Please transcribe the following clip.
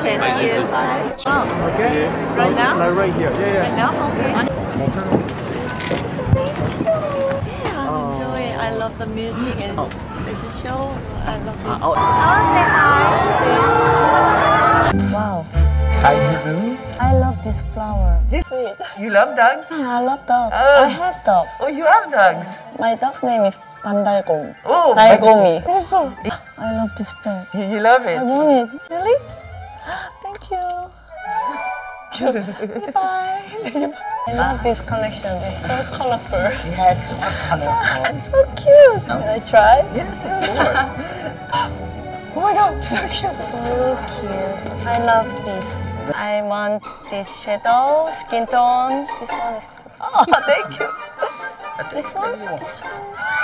Okay, thank you. Bye. Oh, Okay. right now? Like right here. Yeah, Right now? Okay. Oh. I'm enjoying. I love the music and fashion show. I love it. Oh. I want to say hi. Wow. Hi, Jisoo. I love this flower. Sweet. You love dogs? I love dogs. Oh. I have dogs. Oh, you have dogs? My dog's name is 반달곰. Oh, 달곰이. Beautiful. I love this pet. You love it? I want it. Really? Thank you. Bye. I love this collection. It's so colorful. Yes, so colorful. So cute. Can I try? Yes, of course. Oh my god, so cute. So cute. I love this. I want this shadow, skin tone. This one is. Oh, thank you. This one? This one?